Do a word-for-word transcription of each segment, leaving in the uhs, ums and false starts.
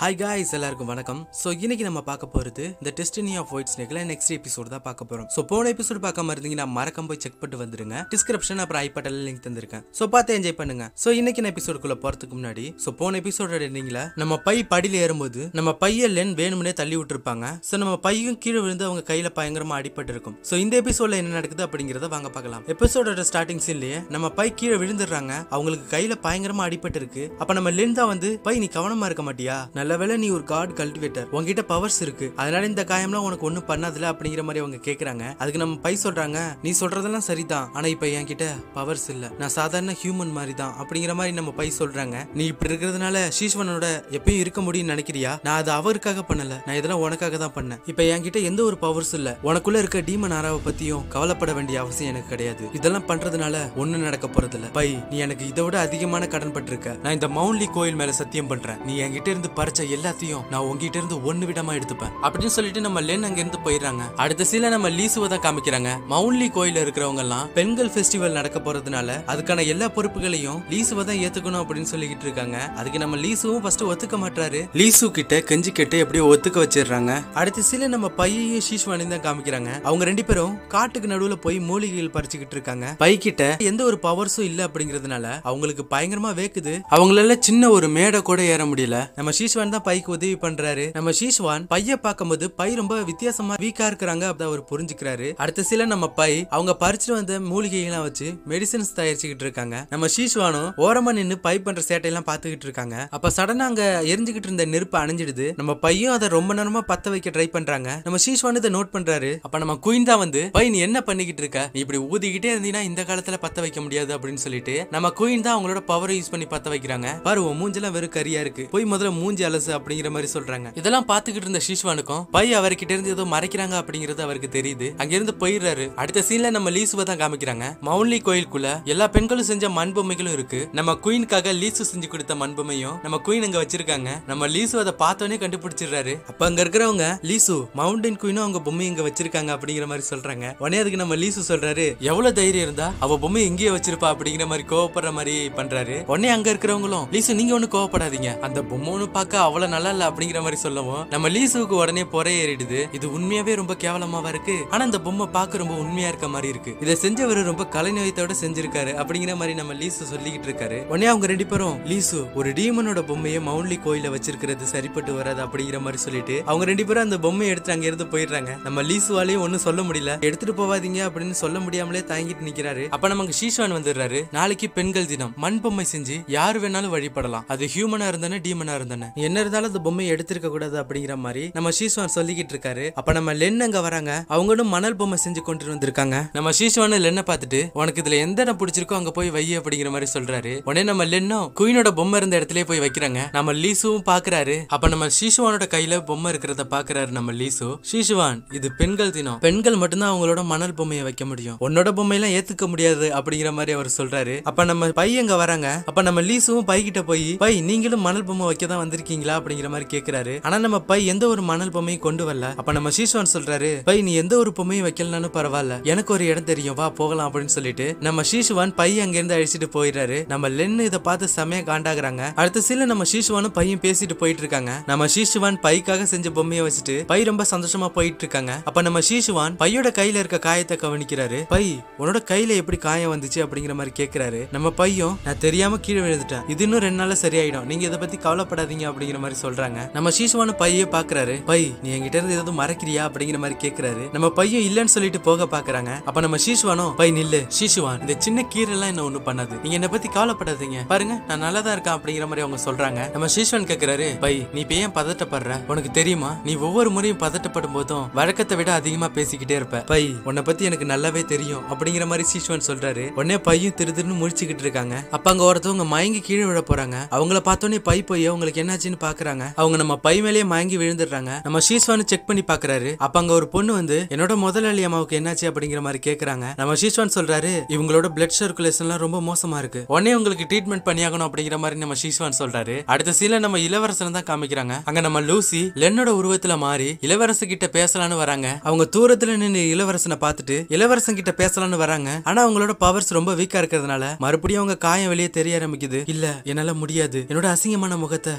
Hi guys, எல்லாருக்கும் வணக்கம். So இன்னைக்கு நம்ம பார்க்க போறது the Distiny of White Snakeல next episode தான் பார்க்க போறோம். So போன எபிசோட் பார்க்காம இருந்தீங்கன்னா மறக்காம போய் செக் பண்ணிட்டு வந்துருங்க. டிஸ்கிரிப்ஷன் அப்புறம் ஐ பட்டன்ல லிங்க் தந்திருக்கேன். So பார்த்து என்ஜாய் பண்ணுங்க. So இன்னைக்கு எபிசோடுக்குள்ள போறதுக்கு முன்னாடி so போன எபிசோடோட எண்டிங்ல நம்ம பை படியில ஏறும்போது நம்ம பைய லென் வேணும்னே தள்ளி விட்டுருப்பாங்க. So நம்ம பையும் கீழே விழுந்து அவங்க கையில பயங்கரமா அடிபட்டு இருக்கும். So இந்த எபிசோட்ல என்ன நடக்குது அப்படிங்கறத வாங்க பார்க்கலாம். எபிசோடோட ஸ்டார்டிங் சீன்லயே நம்ம பை கீழே விழுந்துறாங்க. அவங்களுக்கு கையில பயங்கரமா அடிபட்டு இருக்கு. அப்ப நம்ம லென் தான் வந்து பை நீ கவனமா இருக்க மாட்டியா? நல்லவேளை நீ ஒரு காட் கல்டிவேட்டர், உங்ககிட்ட பவர்ஸ் இருக்கு, அதனால இந்த காயம்லாம் உனக்கு ஒண்ணும் பண்ணாதுல அப்படிங்கிற மாதிரி அவங்க கேக்குறாங்க. அதுக்கு நம்ம பை சொல்றாங்க, நீ சொல்றதெல்லாம் சரிதான், ஆனா இப்ப என்கிட்ட பவர்ஸ் இல்ல, நான் சாதாரண ஹியூமன் மாதிரி தான் அப்படிங்கிற மாதிரி நம்ம பை சொல்றாங்க. நீ இப்படி இருக்கிறதுனால சீஸ்வனோட எப்பயும் இருக்க முடியும்னு நினைக்கிறியா? நான் அது அவருக்காக பண்ணல, நான் இதெல்லாம் உனக்காக தான் பண்ணேன். இப்ப என்கிட்ட எந்த ஒரு பவர்ஸ் இல்ல, உனக்குள்ள இருக்க டீமன் ஆராவை பத்தியும் கவலைப்பட வேண்டிய அவசியம் எனக்கு கிடையாது. இதெல்லாம் பண்றதுனால ஒண்ணு நடக்க போறது இல்ல. பை நீ எனக்கு இதை விட அதிகமான கடன் பட்டிருக்க. நான் இந்த மவுண்ட்லி கோயில் மேல சத்தியம் பண்றேன், நீ என்கிட்ட இருந்து பறிச்ச எல்லாத்தையும் நான் உங்ககிட்ட இருந்து ஒண்ணு விடமா எடுத்துப்பேன் அப்படின்னு சொல்லிட்டு நம்ம லென் அங்க இருந்து போயிடுறாங்க. அடுத்த சீல நம்ம லீசுவை தான் காமிக்கிறாங்க. மவுண்ட்லி கோயில இருக்கிறவங்க எல்லாம் பெண்கள் ஃபெஸ்டிவல் நடக்க போறதுனால அதுக்கான எல்லா பொறுப்புகளையும் லீசுவை தான் ஏத்துக்கணும் அப்படின்னு சொல்லிக்கிட்டு இருக்காங்க. அதுக்கு நம்ம லீசுவும் ஃபர்ஸ்ட் ஒத்துக்க மாட்டாரு. லீசு கிட்ட கெஞ்சி கேட்டு எப்படியோ ஒத்துக்க வச்சிடுறாங்க. அடுத்த சீல நம்ம பையையும் சீஸ்வானையும் தான் காமிக்கிறாங்க. அவங்க ரெண்டு பேரும் காட்டுக்கு நடுவுல போய் மூலிகைகள் பறிச்சுக்கிட்டு இருக்காங்க. பை கிட்ட எந்த ஒரு பவர்ஸும் இல்ல அப்படிங்கறதுனால அவங்களுக்கு பயங்கரமா வேக்குது. அவங்களால சின்ன ஒரு மேடை கூட ஏற முடியல. நம்ம சீஸ்வான் தான் பைக்கு உதவி பண்றாரு. நம்ம சீஸ்வான் பைய பார்க்கும்போது பை ரொம்ப வித்தியாசமா வீக்கா இருக்கிறாங்க அப்படி அவர் புரிஞ்சுக்கிறாரு. அடுத்த சில நம்ம பை அவங்க பறிச்சுட்டு வந்த மூலிகைகள்லாம் வச்சு மெடிசன்ஸ் தயாரிச்சுக்கிட்டு இருக்காங்க. நம்ம சீஸ்வானும் ஓரமா நின்னு பை பண்ற சேட்டையெல்லாம் பாத்துக்கிட்டு இருக்காங்க. அப்ப சடனா அங்க எரிஞ்சுக்கிட்டு இருந்த நெருப்பு அணைஞ்சிடுது. நம்ம பையும் அதை ரொம்ப நேரமா பத்த வைக்க ட்ரை பண்றாங்க. நம்ம சீஸ்வான் இதை நோட் பண்றாரு. அப்ப நம்ம குயின் தான் வந்து பை நீ என்ன பண்ணிக்கிட்டு இருக்க, நீ இப்படி ஊதிக்கிட்டே இருந்தீங்கன்னா இந்த காலத்துல பத்த வைக்க முடியாது அப்படின்னு சொல்லிட்டு நம்ம குயின் தான் அவங்களோட பவரை யூஸ் பண்ணி பத்த வைக்கிறாங்க. பாரு உன் மூஞ்செல்லாம் வெறும் கரியா இருக்கு, போய் முதல்ல மூஞ்சி அலசு அப்படிங்கிற மாதிரி சொல்றாங்க. இதெல்லாம் பாத்துக்கிட்டு இருந்த சீஸ்வானுக்கும் பை அவர்கிட்ட இருந்து ஏதோ மறைக்கிறாங்க அப்படிங்கிறது அவருக்கு தெரியுது. அங்கிருந்து போயிடுறாரு. அடுத்த சீன்ல நம்ம லீசுவை தான் காமிக்கிறாங்க. மவுண்ட்லி கோயிலுக்குள்ள எல்லா பெண்களும் செஞ்ச மண்பொம்மைகளும் இருக்கு. நம்ம குயினுக்காக லீசு செஞ்சு கொடுத்த மண்பொம்மையும் நம்ம குயின் அங்க வச்சிருக்காங்க. நம்ம லீசு அதை பார்த்தோன்னே கண்டுபிடிச்சிடுறாரு. அப்ப அங்க இருக்கிறவங்க லீசு மவுண்டன் குயினும் அவங்க பொம்மை இங்க வச்சிருக்காங்க அப்படிங்கிற மாதிரி சொல்றாங்க. உடனே அதுக்கு நம்ம லீசு சொல்றாரு, எவ்வளவு தைரியம் இருந்தா அவ பொம்மை எங்கேயே வச்சிருப்பா அப்படிங்கிற மாதிரி கோவப்படுற மாதிரி பண்றாரு. உடனே அங்க இருக்கிறவங்களும் லீசு நீங்க ஒண்ணு கோவப்படாதீங்க, அந்த பொம்மை ஒண்ணு பார்க்க அவ்வளவு நல்லா இல்ல அப்படிங்கிற மாதிரி சொல்லவும் நம்ம லீசுக்கு உடனே பொறை ஏறிடுது. இது உண்மையாவே ரொம்ப கேவலமாவா இருக்கு, ஆனா இந்த பொம்மை பார்க்க ரொம்ப உண்மையா இருக்க மாதிரி இருக்கு, இதை செஞ்சவர் ரொம்ப கலைநயத்தோட செஞ்சிருக்காரு அப்படிங்கிற மாதிரி நம்ம லீசு சொல்லிக்கிட்டு இருக்காரு. உடனே அவங்க ரெண்டு பேரும் லீசு ஒரு டீமனோட பொம்மையை மவுண்ட்லி கோயில வச்சிருக்கிறது சரிப்பட்டு வராது அப்படிங்கிற மாதிரி சொல்லிட்டு அவங்க ரெண்டு பேரும் அந்த பொம்மையை எடுத்து அங்க இருந்து போயிடுறாங்க. நம்ம லீசுவாலையும் ஒன்னும் சொல்ல முடியல, எடுத்துட்டு போவாதீங்க அப்படின்னு சொல்ல முடியாமலே தாங்கிட்டு நிக்கிறாரு. அப்ப நமக்கு சீஸ்வான் வந்துடுறாரு. நாளைக்கு பெண்கள் தினம், மண் பொம்மை செஞ்சு யாரு வேணாலும் வழிபடலாம், அது ஹியூமனா இருந்தானே டீமனா இருந்தானே, என்ன இருந்தாலும் அந்த பொம்மையை எடுத்திருக்க கூடாது அப்படிங்கிற மாதிரி நம்ம சீஸ்வான் சொல்லிக்கிட்டு இருக்காரு. அப்ப நம்ம லென் அங்க வராங்க. அவங்களும் மணல் பொம்மை செஞ்சு கொண்டு வந்திருக்காங்க. நம்ம சீஸ்வான் லென்னை பார்த்துட்டு உனக்கு இதுல எந்த இடம் பிடிச்சிருக்கோ அங்க போய் வை அப்படிங்கிற மாதிரி சொல்றாரு. உடனே நம்ம லென்னும் குயினோட பொம்மை இருந்த இடத்துல போய் வைக்கிறாங்க. நம்ம லீசுவும் பாக்குறாரு. அப்ப நம்ம சீசுவானோட கையில பொம்மை இருக்கிறத பாக்குறாரு நம்ம லீசு. சீசுவான் இது பெண்கள் தினம், பெண்கள் மட்டும்தான் அவங்களோட மணல் பொம்மையை வைக்க முடியும், உன்னோட பொம்மையெல்லாம் ஏத்துக்க முடியாது அப்படிங்கிற மாதிரி அவர் சொல்றாரு. அப்ப நம்ம பை அங்க வராங்க. அப்ப நம்ம லீசுவும் பை கிட்ட போய் பை நீங்களும் மணல் பொம்மை வைக்க தான் வந்திருக்கீங்களா அப்படிங்கிற மாதிரி கேக்குறாரு. ஆனா நம்ம பை எந்த ஒரு மணல் பொம்மையும் கொண்டு வரல. அப்ப நம்ம சீஸ்வான் சொல்றாரு, பை நீ எந்த ஒரு பொம்மையும் வைக்கலனாலும் பரவாயில்ல, எனக்கு ஒரு இடம் தெரியும், வா போகலாம் அப்படின்னு சொல்லிட்டு நம்ம சீஸ்வான் பை அங்க இருந்து அழிச்சிட்டு போயிடுறாரு. நம்ம லென்னு இதை பார்த்து செமையா காண்டாகிறாங்க. அடுத்த சீன்ல நம்ம சீஸ்வானும் பையன் பேசிட்டு போயிட்டு இருக்காங்க. நம்ம சீஸ்வான் பைக்காக செஞ்ச பொம்மையை வச்சுட்டு பை ரொம்ப சந்தோஷமா போயிட்டு இருக்காங்க. அப்ப நம்ம சீஸ்வான் பையோட கையில இருக்க காயத்தை கவனிக்கிறாரு. பை உன்னோட கையில எப்படி காயம் வந்துச்சு அப்படிங்கிற மாதிரி கேக்குறாரு. நம்ம பையும் நான் தெரியாம கீழே விழுந்துட்டேன், இது இன்னும் ரெண்டு நாள்ல சரியாயிடும், நீங்க இதை பத்தி கவலைப்படாதீங்க அப்படிங்கிற மாதிரி சொல்றாங்க. நம்ம சீஸ்வான பையே பாக்குறாரு. பை நீ என்கிட்ட இருந்து ஏதாவது மறைக்கிறியா அப்படிங்கிற மாதிரி கேக்குறாரு. நம்ம பையும் இல்லன்னு சொல்லிட்டு போக பாக்குறாங்க. அப்ப நம்ம சீஸ்வானும் பை நில்லு சீஸ்வான், இந்த சின்ன கீரெல்லாம் என்ன ஒண்ணு பண்ணாது, நீங்க என்ன பத்தி கவலைப்படாதீங்க, பாருங்க நான் நல்லா தான் இருக்கேன் அப்படிங்கிற மாதிரி அவங்க சொல்றாங்க. நம்ம சீஸ்வான் கேக்குறாரு, பை நீ இப்ப ஏன் பதட்டப்படுற, உனக்கு தெரியுமா நீ ஒவ்வொரு முறையும் பதட்டப்படும் போதும் வழக்கத்தை விட அதிகமா பேசிக்கிட்டே இருப்ப, பை உன்னை பத்தி எனக்கு நல்லாவே தெரியும் அப்படிங்கிற மாதிரி சீஸ்வான் சொல்றாரு. உடனே பையும் திரு திருன்னு முடிச்சுக்கிட்டு இருக்காங்க. அப்ப அங்க ஒருத்தவங்க மயங்கி கீழே விழ போறாங்க. அவங்கள பார்த்தோன்னே பை போய் அவங்களுக்கு என்னாச்சுன்னு பாக்குறாங்க. அவங்க நம்ம பை மேலேயே மயங்கி விழுந்துடுறாங்க. நம்ம சீஸ்வான் செக் பண்ணி பாக்குறாரு. அப்ப அங்க ஒரு பொண்ணு வந்து என்னோட முதலாளி அம்மாவுக்கு என்னாச்சு அப்படிங்கிற மாதிரி கேக்குறாங்க. நம்ம சீஸ்வான் சொல்றாரு, இவங்களோட பிளட் சர்க்குலேஷன்லாம் ரொம்ப மோசமா இருக்கு, உடனே உங்களுக்கு ட்ரீட்மெண்ட் பண்ணியாகணும் அப்படிங்கிற மாதிரி நம்ம சீஸ்வான் சொல்றாரு. அடுத்த சீன்ல நம்ம இளவரசன் தான் காமிக்கிறாங்க. அங்க நம்ம லூசி லென்னோட உருவத்துல மாறி இளவரசு கிட்ட பேசலான்னு வராங்க. அவங்க தூரத்துல நின்று இளவரசனை பார்த்துட்டு இளவரசன் கிட்ட பேசலான்னு வராங்க. ஆனா அவங்களோட பவர்ஸ் ரொம்ப வீக்கா இருக்கிறதுனால மறுபடியும் அவங்க காயம் வெளியே தெரிய ஆரம்பிக்குது. இல்ல என்னால முடியாது, என்னோட அசிங்கமான முகத்தை நீங்க பார்க்க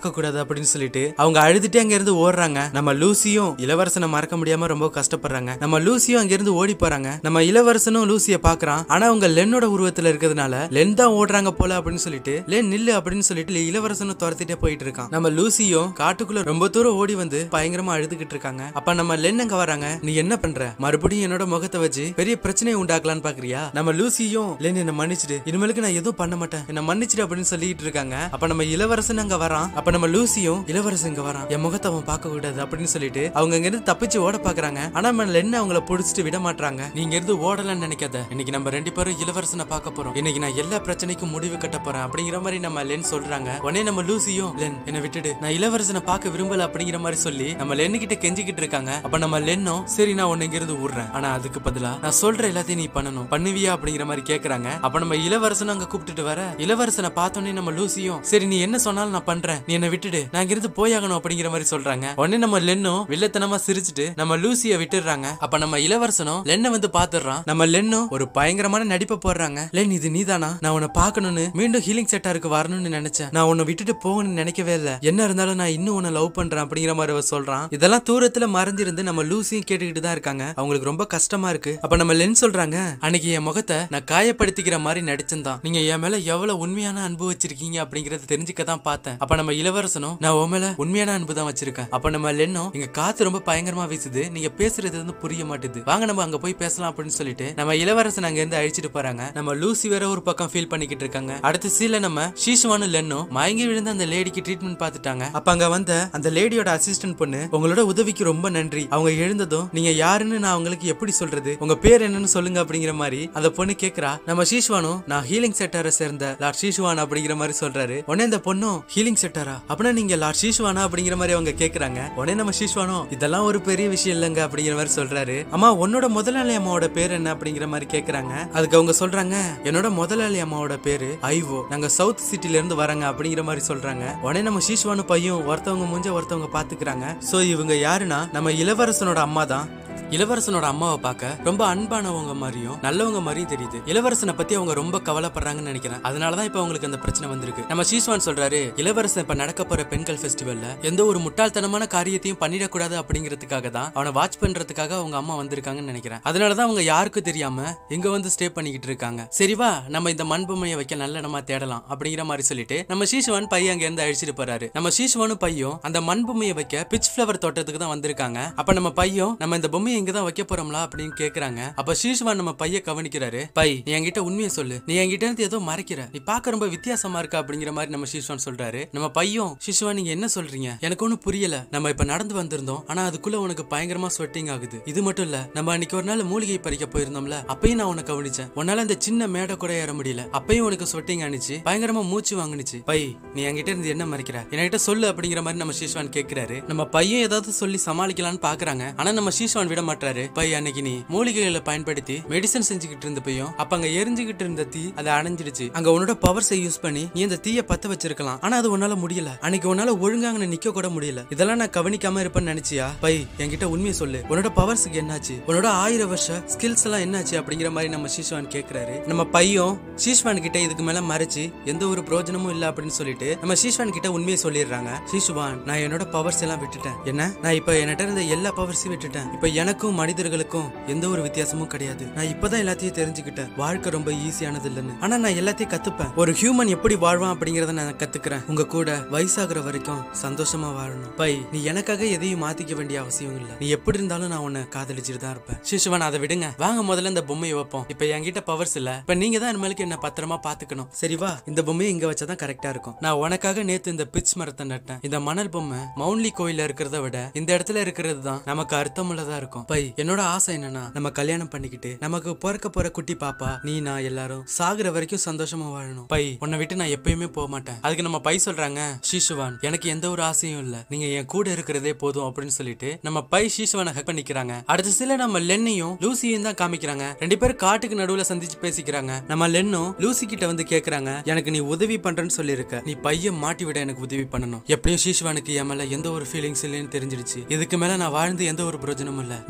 பார்க்க கூடாது அப்படின்னு சொல்லிட்டு அவங்க அழுதுட்டே அங்க இருந்து ஓடுறாங்க. நம்ம லூசியும் இளவரசனை மறக்க முடியாம ரொம்ப கஷ்டப்படுறாங்க. நம்ம லூசியும் அங்க இருந்து ஓடி போறாங்க. நம்ம இளவரசனும் லூசிய பாக்குறான். ஆனா அவங்க லென்னோட உருவத்துல இருக்கிறதுனால லென் தான் ஓடுறாங்க போல அப்படின்னு சொல்லிட்டு லென் நில்லு அப்படின்னு சொல்லிட்டு இளவரசனும் துரத்திட்டே போயிட்டு இருக்கான். நம்ம லூசியும் காட்டுக்குள்ள ரொம்ப தூரம் ஓடி வந்து பயங்கரமா அழுதுகிட்டு இருக்காங்க. அப்ப நம்ம லென் அங்க வராங்க. நீ என்ன பண்ற? மறுபடியும் என்னோட முகத்தை வச்சு பெரிய பிரச்சனையை உண்டாக்கலான்னு பாக்குறியா? நம்ம லூசியும் லென் என்ன மன்னிச்சிடு, இனிமேலுக்கு நான் எதுவும் பண்ண மாட்டேன், என்ன மன்னிச்சிடு அப்படின்னு சொல்லிட்டு இருக்காங்க. அப்ப நம்ம இளவரசன் அங்க வரான். அப்ப நம்ம லூசியும் இளவரசன் இங்க வரான், என் முகத்தை அவன் பார்க்க கூடாது அப்படின்னு சொல்லிட்டு அவங்க இங்க இருந்து தப்பிச்சு ஓட பாக்குறாங்க. ஆனா நம்ம லென் அவங்கள புடிச்சிட்டு விட மாட்டாங்க. நீங்க இருந்து ஓடலாம்னு நினைக்காத, இன்னைக்கு நம்ம ரெண்டு பேரும் இளவரசனை பார்க்க போறோம், இன்னைக்கு நான் எல்லா பிரச்சனைக்கும் முடிவு கட்ட போறேன் அப்படிங்கிற மாதிரி நம்ம லென் சொல்றாங்க. உடனே நம்ம லூசியும் லென் என்ன விட்டுடு, நான் இளவரசனை பார்க்க விரும்பல அப்படிங்கிற மாதிரி சொல்லி நம்ம லென் கிட்ட கெஞ்சிக்கிட்டு இருக்காங்க. அப்ப நம்ம லென்னும் சரி நான் உன்னை இங்க இருந்து விடுறேன், ஆனா அதுக்கு பதிலா நான் சொல்ற எல்லாத்தையும் நீ பண்ணணும், பண்ணுவியா அப்படிங்கிற மாதிரி கேக்குறாங்க. அப்ப நம்ம இளவரசனும் அங்க கூப்பிட்டுட்டு வர இளவரசனை பார்த்தோன்னே நம்ம லூசியும் சரி நீ என்ன சொன்னாலும் நான் பண்றேன், நீ என்ன விட்டுடு, நான் இங்க இருந்து போயாகணும் அப்படிங்கிற மாதிரி சொல்றாங்க. உடனே நம்ம லென்னும் வில்லத்தனமா சிரிச்சுட்டு நம்ம லூசிய விட்டுறாங்க. அப்ப நம்ம இளவரசனும் லென்னை வந்து பாத்துறான். நம்ம லென்னும் ஒரு பயங்கரமான நடிப்பை போடுறாங்க. லென் இது நீதானா? நான் உன்னை பாக்கணும்னு மீண்டும் ஹீலிங் செட்டாருக்கு வரணும்னு நினைச்சேன், நான் உன்னை விட்டுட்டு போகணும்னு நினைக்கவே இல்ல, என்ன இருந்தாலும் நான் இன்னும் உன்னை லவ் பண்றேன் அப்படிங்கிற மாதிரி அவர் சொல்றான். இதெல்லாம் தூரத்துல மறைஞ்சிருந்து நம்ம லூசியும் கேட்டுக்கிட்டு தான் இருக்காங்க. அவங்களுக்கு ரொம்ப கஷ்டமா இருக்கு. அப்ப நம்ம லென் சொல்றாங்க, அன்னைக்கு என் முகத்தை நான் காயப்படுத்திக்கிற மாதிரி நடிச்சேன், நீங்க என் மேல எவ்வளவு உண்மையான அன்பு வச்சிருக்கீங்க அப்படிங்கறத தெரிஞ்சுக்க தான் பார்த்தேன். அப்ப நம்ம இளவரசனும் நான் உன் மேல உண்மையான அன்பு தான் வச்சிருக்கேன். அப்ப நம்ம லென்னும் இங்க காத்து ரொம்ப பயங்கரமா வீசுது, நீங்க பேசுறது வந்து புரிய மாட்டுது, வாங்க நம்ம அங்க போய் பேசலாம் அப்படின்னு சொல்லிட்டு நம்ம இளவரசன் அங்க இருந்து அழிச்சிட்டு போறாங்க. நம்ம லூசி வேற ஒரு பக்கம் ஃபீல் பண்ணிக்கிட்டு இருக்காங்க. அடுத்த சீல நம்ம ஷீஷ்வானும் லென்னும் மயங்கி விழுந்து அந்த லேடிக்கு ட்ரீட்மெண்ட் பார்த்துட்டாங்க. அப்ப அங்க வந்த அந்த லேடியோட அசிஸ்டன்ட் பொண்ணு உங்களோட உதவிக்கு ரொம்ப நன்றி, அவங்க எழுந்ததும் நீங்க யாருன்னு நான் உங்களுக்கு எப்படி சொல்றது, உங்க பேர் என்னன்னு சொல்லுங்க அப்படிங்கிற மாதிரி அந்த பொண்ணு கேக்குறா. நம்ம ஷீஷ்வானும் நான் ஹீலிங் செட்டாரை சேர்ந்த லார்ட் ஷீஷ்வான் அப்படிங்கிற மாதிரி சொல்றாரு. உடனே அந்த பொண்ணும் ஹீலிங் செட்டாரா, அப்படின்னா நீங்க லார்ட் ஷீஷ்வானா அப்படிங்கிற மாதிரி அவங்க கேக்குறாங்க. உடனே நம்ம ஷீஷ்வானும் இதெல்லாம் ஒரு பெரிய விஷயம் இல்லங்க அப்படிங்கிற மாதிரி சொல்றாரு. அம்மா உன்னோட முதலாளி அம்மாவோட பேர் என்ன அப்படிங்கிற மாதிரி கேக்குறாங்க. அதுக்கு அவங்க சொல்றாங்க என்னோட முதலாளி அம்மாவோட பேரு ஐவோ, நாங்க சவுத் சிட்டில இருந்து வராங்க அப்படிங்கிற மாதிரி சொல்றாங்க. உடனே நம்ம ஷீஷ்வானு பையன் ஒருத்தவங்க மூஞ்ச ஒருத்தவங்க பாத்துக்கிறாங்க. சோ இவங்க யாருன்னா நம்ம இளவரசனோட அம்மா தான். இளவரசனோட அம்மாவை பார்க்க ரொம்ப அன்பானவங்க மாதிரியும் நல்லவங்க மாதிரியும் தெரியுது. இளவரசனை பத்தி அவங்க ரொம்ப கவலைப்படுறாங்கன்னு நினைக்கிறேன், அதனாலதான் இப்ப அவங்களுக்கு அந்த பிரச்சனை வந்திருக்கு. நம்ம ஷீஷ்வான் சொல்றாரு இளவரசன் இப்ப நடக்க போற பெண்கள் ஃபெஸ்டிவல்ல எந்த ஒரு முட்டாள்தனமான காரியத்தையும் பண்ணிடக்கூடாது அப்படிங்கிறதுக்காக தான் அவனை வாட்ச் பண்றதுக்காக அவங்க அம்மா வந்திருக்காங்கன்னு நினைக்கிறேன். அதனாலதான் அவங்க யாருக்கும் தெரியாம இங்க வந்து ஸ்டே பண்ணிக்கிட்டு இருக்காங்க. சரிவா நம்ம இந்த மண்பொம்மையை வைக்க நல்ல இடமா தேடலாம் அப்படிங்கிற மாதிரி சொல்லிட்டு நம்ம ஷீஷ்வான் பையன் அங்க இருந்து அழிச்சிட்டு போறாரு. நம்ம ஷீஷ்வானும் பையும் அந்த மண்பொம்மையை வைக்க பிச் ஃபிளவர் தோட்டத்துக்கு தான் வந்திருக்காங்க. அப்ப நம்ம பையும் நம்ம இந்த பொம்மையை இங்கதான் வைக்க போறோம்ல அப்படின்னு கேக்குறாங்க. அப்ப ஷீஷ்வான் நம்ம பைய கவனிக்கிறாரு. பை நீ என்கிட்ட உண்மையை சொல்லு, நீ என்கிட்ட இருந்து ஏதோ மறைக்கிற, நீ பாக்க ரொம்ப வித்தியாசமா இருக்கா அப்படிங்கிற மாதிரி நம்ம ஷீஷ்வான் சொல்றாரு. நம்ம பையும் ஷீஷ்வான் நீங்க என்ன சொல்றீங்க, எனக்கு ஒன்னும் புரியல, நம்ம இப்ப நடந்து வந்திருந்தோம் ஆனா அதுக்குள்ள உனக்கு பயங்கரமா ஸ்வெட்டிங் ஆகுது, இது மட்டும் இல்ல நம்ம அன்னைக்கு ஒரு நாள் மூலிகை பறிக்க போயிருந்தோம்ல அப்பயும் நான் உன்னை கவனிச்சேன், உன்னால அந்த சின்ன மேடை கூட ஏற முடியல, அப்பயும் உனக்கு ஸ்வெட்டிங் ஆனிச்சு, பயங்கரமா மூச்சு வாங்குனுச்சு, பை நீ என்கிட்ட இருந்து என்ன மறைக்கிற, என்கிட்ட சொல்லு அப்படிங்கிற மாதிரி நம்ம ஷீஷ்வான் கேட்கிறாரு. நம்ம பையன் ஏதாவது சொல்லி சமாளிக்கலாம்னு பாக்குறாங்க. ஆனா நம்ம ஷீஷ்வான் விட மாட்டாரு. பை அன்னைக்கு நீ மூலிகைகளை பயன்படுத்தி மெடிசன் செஞ்சுக்கிட்டு இருந்த பையும் அப்ப அங்க எரிஞ்சுக்கிட்டு இருந்த தீ அது அணைஞ்சிடுச்சு, அங்க உன்னோட பவர்ஸை யூஸ் பண்ணி நீ இந்த தீய பத்த வச்சிருக்கலாம், ஆனா அது உன்னால முடியல, அன்னைக்கு உன்னால ஒழுங்காக நிக்க கூட முடியல, இதெல்லாம் நான் கவனிக்காம இருப்பேன்னு நினைச்சியா, பை என்கிட்ட உண்மையை சொல்லு, உன்னோட பவர்ஸுக்கு என்னாச்சு, உன்னோட ஆயிரம் வருஷ ஸ்கில்ஸ் எல்லாம் என்னாச்சு அப்படிங்கிற மாதிரி நம்ம ஷீஷ்வான் கேக்குறாரு. நம்ம பையும் ஷீஷ்வான் கிட்ட இதுக்கு மேல மறைச்சு எந்த ஒரு பிரயோஜனமும் இல்ல அப்படின்னு சொல்லிட்டு நம்ம ஷீஷ்வான் கிட்ட உண்மையை சொல்லிடுறாங்க. ஷீஷ்வான் நான் என்னோட பவர்ஸ் எல்லாம் விட்டுட்டேன், என்ன நான் இப்ப என்கிட்ட இருந்த எல்லா பவர்ஸையும் விட்டுட்டேன், இப்ப எனக்கும் மனிதர்களுக்கும் எந்த ஒரு வித்தியாசமும் கிடையாது, நான் இப்பதான் எல்லாத்தையும் தெரிஞ்சுக்கிட்டேன், வாழ்க்கை ரொம்ப ஈஸியானது இல்லன்னு, ஆனா நான் எல்லாத்தையும் கத்துப்பேன், ஒரு ஹியூமன் எப்படி வாழ்வான் அப்படிங்கறத நான் கத்துக்கிறேன், உங்க கூட வயசாகிற வரைக்கும் சந்தோஷமா வாழணும், பை நீ எனக்காக எதையும் மாத்திக்க வேண்டிய அவசியம் இல்ல, நீ எப்படி இருந்தாலும் நான் உன்னை காதலிச்சுட்டு தான் இருப்பேன். ஷீஷ்வான் அதை விடுங்க, வாங்க முதல்ல இந்த பொம்மையை வைப்போம், இப்ப என்கிட்ட பவர்ஸ் இல்ல, இப்ப நீங்க தான் இனிமேலுக்கு என்ன பத்திரமா பாத்துக்கணும், சரிவா இந்த பொம்மையை இங்க வச்சாதான் கரெக்டா இருக்கும், நான் உனக்காக நேத்து இந்த பிச் மரத்தை நட்டேன், இந்த மணல் பொம்மை மவுண்ட்லி கோயில இருக்கிறத விட இந்த இடத்துல இருக்கிறது தான் நமக்கு அர்த்தமுள்ளதா இருக்கும், பை என்னோட ஆசை என்னன்னா நம்ம கல்யாணம் பண்ணிக்கிட்டு நமக்கு பிறக்க போற குட்டி பாப்பா நீ நான் எல்லாரும் சாகுற வரைக்கும் சந்தோஷமா வாழணும், பை உன்னை விட்டு நான் எப்பயுமே போக மாட்டேன். அதுக்கு நம்ம பை சொல்றாங்க ஷீஷ்வான் எனக்கு எந்த ஒரு ஆசையும் இல்ல, நீங்க என் கூட இருக்கிறதே போதும் அப்படின்னு சொல்லிட்டு நம்ம பை ஷீஷ்வானை ஹக் பண்ணிக்கிறாங்க. அடுத்த சில நம்ம லென்னையும் லூசியையும் தான் காமிக்கிறாங்க. ரெண்டு பேரும் காட்டுக்கு நடுவுல சந்திச்சு பேசிக்கிறாங்க. நம்ம லென்னும் லூசி கிட்ட வந்து கேக்குறாங்க எனக்கு நீ உதவி பண்றேன்னு சொல்லிருக்க, நீ பையன் மாட்டி விட எனக்கு உதவி பண்ணணும், எப்படியும் ஷீஷ்வானுக்கு என் மேல எந்த ஒரு ஃபீலிங்ஸ் இல்லைன்னு தெரிஞ்சிடுச்சு, இதுக்கு மேல நான் வாழ்ந்து எந்த ஒரு பிரயோஜனமும் இல்ல,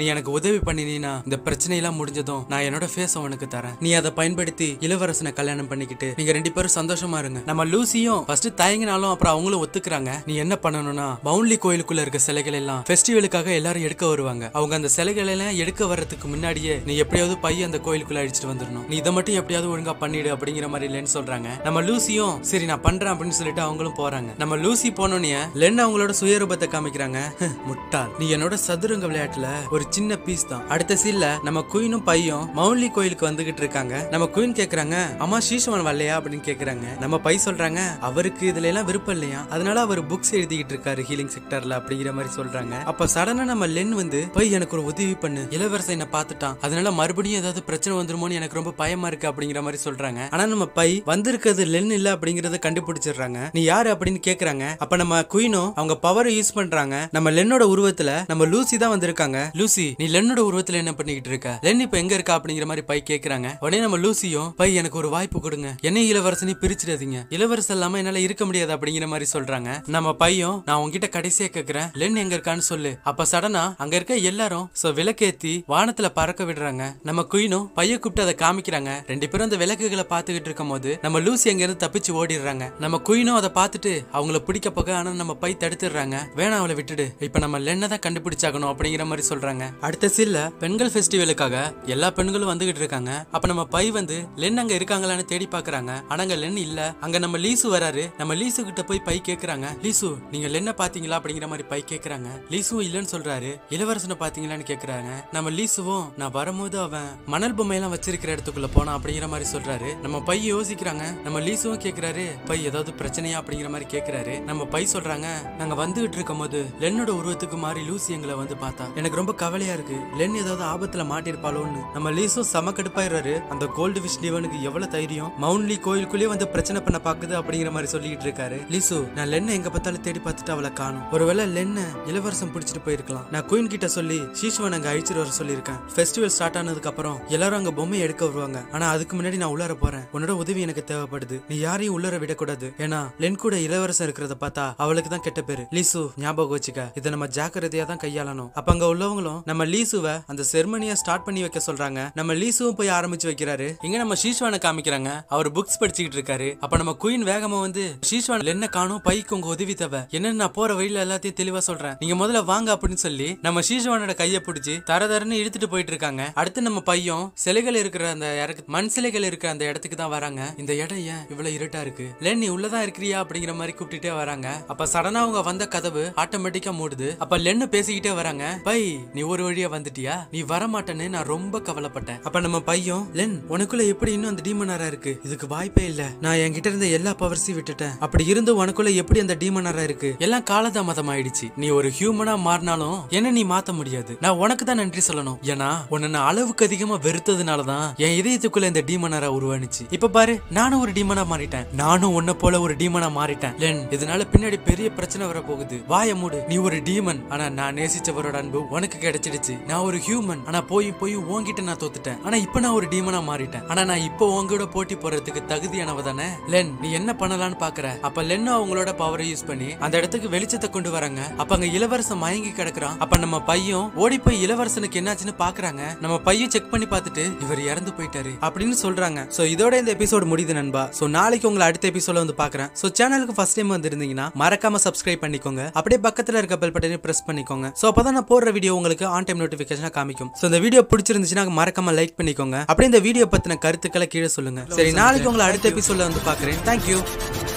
நீ எனக்கு உதவி பண்ணினா இந்த பிரச்சனை எல்லாம் முடிஞ்சதும் நான் என்னோட ஃபேஸ் உனக்கு தரேன். நீ அதை பயன்படுத்தி இளவரசனை கல்யாணம் பண்ணிக்கிட்டு நீங்க ரெண்டு பேரும் சந்தோஷமா இருங்க. நம்ம லூசியும் ஃபர்ஸ்ட் தயங்கினாலும் அப்புறம் அவங்களும் ஒத்துக்கிறாங்க. நீ என்ன பண்ணணும்னா மவுண்ட்லி கோயிலுக்குள்ள இருக்க சிலைகள் எல்லாம் ஃபெஸ்டிவலுக்காக எல்லாரும் எடுக்க வருவாங்க. அவங்க அந்த சிலைகள் எல்லாம் எடுக்க வர்றதுக்கு முன்னாடியே நீ எப்படியாவது பைய அந்த கோயிலுக்குள்ள அடிச்சுட்டு வந்துடணும். நீ இதை மட்டும் எப்படியாவது ஒழுங்கா பண்ணிடு அப்படிங்கிற மாதிரி லென் சொல்றாங்க. நம்ம லூசியும் சரி நான் பண்றேன் அப்படின்னு சொல்லிட்டு அவங்களும் போறாங்க. நம்ம லூசி போனோன்னே லென் அவங்களோட சுயரூபத்தை காமிக்கிறாங்க. முட்டாள், நீ என்னோட சதுரங்க விளையாட்டுல ஒரு சின்ன பீஸ் தான். அடுத்த சீன்ல நம்ம குயினும் பையும் மவுண்ட்லி கோயிலுக்கு வந்துகிட்டு இருக்காங்க. நம்ம குயின் கேக்குறாங்க அம்மா சீஷவன் வரலையா அப்படின்னு கேக்குறாங்க. நம்ம பை சொல்றாங்க அவருக்கு இதுல எல்லாம் விருப்பம் இல்லையா, அதனால அவர் புக்ஸ் எழுதிக்கிட்டு இருக்காரு ஹீலிங் செக்டர்ல அப்படிங்கிற மாதிரி சொல்றாங்க. அப்ப சடனா நம்ம லென் வந்து பை எனக்கு ஒரு உதவி பண்ணு, இளவரசன் என்ன பாத்துட்டான், அதனால மறுபடியும் ஏதாவது பிரச்சனை வந்துருமோன்னு எனக்கு ரொம்ப பயமா இருக்கு அப்படிங்கிற மாதிரி சொல்றாங்க. ஆனா நம்ம பை வந்திருக்கிறது லென் இல்ல அப்படிங்கறத கண்டுபிடிச்சிடுறாங்க. நீ யாரு அப்படின்னு கேக்குறாங்க. அப்ப நம்ம குயினும் அவங்க பவர் யூஸ் பண்றாங்க. நம்ம லென்னோட உருவத்துல நம்ம லூசி தான் வந்திருக்காங்க. லூசி நீ லென்னோட உருவத்துல என்ன பண்ணிக்கிட்டு இருக்க, லென் இப்ப எங்க இருக்கா அப்படிங்கிற மாதிரி பை கேக்குறாங்க. உடனே நம்ம லூசியும் பை எனக்கு ஒரு வாய்ப்பு கொடுங்க, என்ன இளவரசனை பிரிச்சிடாதீங்க, இளவரசன் இல்லாம என்னால இருக்க முடியாது அப்படிங்கிற மாதிரி சொல்றாங்க. நம்ம பையும் நான் உங்ககிட்ட கடைசியா கேக்குறேன் லென் எங்க இருக்கான்னு சொல்லு. அப்ப சடனா அங்க இருக்க எல்லாரும் விளக்கேத்தி வானத்துல பறக்க விடுறாங்க. நம்ம குயினும் பைய கூப்பிட்டு அதை காமிக்கிறாங்க. ரெண்டு பேரும் அந்த விளக்குகளை பாத்துக்கிட்டு இருக்கும் போது நம்ம லூசி அங்க இருந்து தப்பிச்சு ஓடிடுறாங்க. நம்ம குயினும் அதை பார்த்துட்டு அவங்கள பிடிக்க போக ஆனா நம்ம பை தடுத்துடுறாங்க. வேணா அவளை விட்டுடு, இப்ப நம்ம லென்னை தான் கண்டுபிடிச்சாகணும் அப்படிங்கிற மாதிரி சொல்றாங்க. அடுத்த சீன்ல பெண்கள் ஃபெஸ்டிவலுக்காக எல்லா பெண்களும் வந்துகிட்டு இருக்காங்க. அப்ப நம்ம பை வந்து லென் அங்க இருக்காங்களான்னு தேடி பாக்குறாங்க. ஆனா அங்க லென் இல்ல. அங்க நம்ம லீசு வராரு. நம்ம லீசு கிட்ட போய் பை கேக்குறாங்க லீசு நீங்க லென்னை பாத்தீங்களா அப்படிங்கிற மாதிரி பை கேக்குறாங்க. லீசுவும் இல்லன்னு சொல்றாரு. இளவரசனை பாத்தீங்களான்னு கேக்குறாங்க. நம்ம லீசுவும் நான் வரும்போது அவன் மணல் பொம்மையெல்லாம் வச்சிருக்கிற இடத்துக்குள்ள போனா அப்படிங்கிற மாதிரி சொல்றாரு. நம்ம பை யோசிக்கிறாங்க. நம்ம லீசுவும் கேக்குறாரு பை ஏதாவது பிரச்சனையா அப்படிங்கிற மாதிரி கேக்குறாரு. நம்ம பை சொல்றாங்க நாங்க வந்துகிட்டு இருக்கும் போது லென்னோட உருவத்துக்கு மாறி லூசி எங்களை வந்து பார்த்தா எனக்கு ரொம்ப கவலையா இருக்கு, லென் ஏதாவது ஆபத்துல மாட்டிருப்பாளோன்னு. நம்ம லீசும் செம கடுப்பாயிடுறாரு. அந்த கோல்டு விஷ் டிவனுக்கு எவ்வளவு தைரியம், மவுண்ட்லி கோயிலுக்குள்ளே வந்து பிரச்சனை பண்ண பாக்குது அப்படிங்கிற மாதிரி சொல்லிட்டு இருக்காரு. லீசு நான் லென்னை எங்க பார்த்தாலும் தேடி பார்த்துட்டு அவளை காணும், ஒருவேளை லென்னை இளவரசம் பிடிச்சிட்டு போயிருக்கலாம். நான் குயின் கிட்ட சொல்லி சீஷுவன் அங்க அழிச்சிட்டு வர சொல்லியிருக்கேன். ஃபெஸ்டிவல் ஸ்டார்ட் ஆனதுக்கு அப்புறம் எல்லாரும் அங்க பொம்மை எடுக்க வருவாங்க. ஆனா அதுக்கு முன்னாடி நான் உள்ளார போறேன், உன்னோட உதவி எனக்கு தேவைப்படுது, நீ யாரையும் உள்ளர விடக்கூடாது, ஏன்னா லென் கூட இளவரசன் இருக்கிறத பார்த்தா அவளுக்கு தான் கெட்ட பேரு. லீசு ஞாபகம் வச்சுக்க, இதை நம்ம ஜாக்கிரதையா தான் கையாளணும். அப்ப அங்க உள்ளவங்களும் நம்ம லீசுவை அந்த செர்மனியை ஸ்டார்ட் பண்ணி வைக்க சொல்றாங்க. நம்ம லீசுவும் போய் ஆரம்பிச்சு வைக்கிறாரு. இங்க நம்ம சீஷ்வானை காமிக்கிறாங்க. அவர் புக்ஸ் படிச்சுக்கிட்டு இருக்காரு. அப்ப நம்ம குயின் வேகமா வந்து சீஷ்வான் லென்னை காணும், பைக்கு உங்க உதவி தேவை, என்னன்னு நான் போற வழியில எல்லாத்தையும் தெளிவா சொல்றேன், நீங்க முதல்ல வாங்க அப்படின்னு சொல்லி நம்ம சீஷ்வானோட கையை பிடிச்சி தர தரன்னு இழுத்துட்டு போயிட்டு இருக்காங்க. அடுத்து நம்ம பையன் சிலைகள் இருக்கிற அந்த மண் சிலைகள் இருக்கிற அந்த இடத்துக்கு தான் வராங்க. இந்த இடம் ஏன் இவ்வளவு இருட்டா இருக்கு, லென் நீ உள்ளதான் இருக்கிறியா அப்படிங்கிற மாதிரி கூப்பிட்டுட்டே வராங்க. அப்ப சடனா அவங்க வந்த கதவு ஆட்டோமேட்டிக்கா மூடுது. அப்ப லென்னு பேசிக்கிட்டே வராங்க. பை நீ ஒரு வழியா வந்துட்டியா, நீ வரமாட்டேன்னு நான் ரொம்ப கவலைப்பட்டேன். அப்ப நம்ம பையன் லென் உனக்குள்ள எப்படி இன்னும் அந்த டீமனாரா இருக்கு, இதுக்கு வாய்ப்பே இல்ல, நான் என்கிட்ட இருந்த எல்லா பவர்ஸையும் விட்டுட்டேன், அப்படி இருந்து உனக்குள்ள எப்படி அந்த டீமனாரா இருக்கு, எல்லாம் காலதாமதம் ஆயிடுச்சு, நீ ஒரு ஹியூமனா மாறினாலும் என்ன நீ மாத்த முடியாது, நான் உனக்கு தான் நன்றி சொல்லணும், ஏன்னா உன்னை நான் அளவுக்கு அதிகமா வெறுத்ததுனாலதான் என் இதயத்துக்குள்ள இந்த டீமனாரா உருவானுச்சு. இப்ப பாரு நானும் ஒரு டீமனா மாறிட்டேன், நானும் உன்ன போல ஒரு டீமனா மாறிட்டேன் லென், இதனால பின்னாடி பெரிய பிரச்சனை வர போகுது, வாய மூடு, நீ ஒரு டீமன், ஆனா நான் நேசிச்சவரோட அன்பு உனக்கு கிடைச்சிடுச்சு, நான் ஒரு ஹியூமன், ஆனா போய் போய் உன்கிட்ட நான் தோத்துட்டேன், ஆனா இப்ப நான் ஒரு டீமனா மாறிட்டேன், ஆனா நான் இப்போ உங்களோட போட்டி போறதுக்கு தகுதியானவ தானே லென், நீ என்ன பண்ணலான்னு பாக்குற. அப்ப லென்னும் அவங்களோட பவரை யூஸ் பண்ணி அந்த இடத்துக்கு வெளிச்சத்தை கொண்டு வராங்க. அப்ப அங்க இளவரசன் மயங்கி கிடக்குறான். அப்ப நம்ம பையன் ஓடி போய் இளவரசனுக்கு என்னாச்சுன்னு பாக்குறாங்க. நம்ம பையன் செக் பண்ணி பார்த்துட்டு இவர் இறந்து போயிட்டாரு அப்படின்னு சொல்றாங்க. சோ இதோட இந்த எபிசோட் முடியுது நண்பா. சோ நாளைக்கு உங்களை அடுத்த எபிசோட்ல வந்து பாக்குறேன். சோ சேனலுக்கு ஃபர்ஸ்ட் டைம் வந்திருந்தீங்கன்னா மறக்காம சப்ஸ்கிரைப் பண்ணிக்கோங்க, அப்படியே பக்கத்துல இருக்க பெல் பட்டனை பிரஸ் பண்ணிக்கோங்க. சோ அப்பதான் நான் போடுற வீடியோ உங்களுக்கு ஆன் டைம் நோட்டிபிகேஷனா காமிக்கும். சோ இந்த வீடியோ பிடிச்சிருந்துச்சுன்னா மறக்காம லைக் பண்ணிக்கோங்க, அப்படியே இந்த வீடியோ பத்தின கருத்துக்களை கீழே சொல்லுங்க. சரி நாளைக்கு உங்களை அடுத்த எபிசோட்ல வந்து பாக்குறேன். தேங்க்யூ.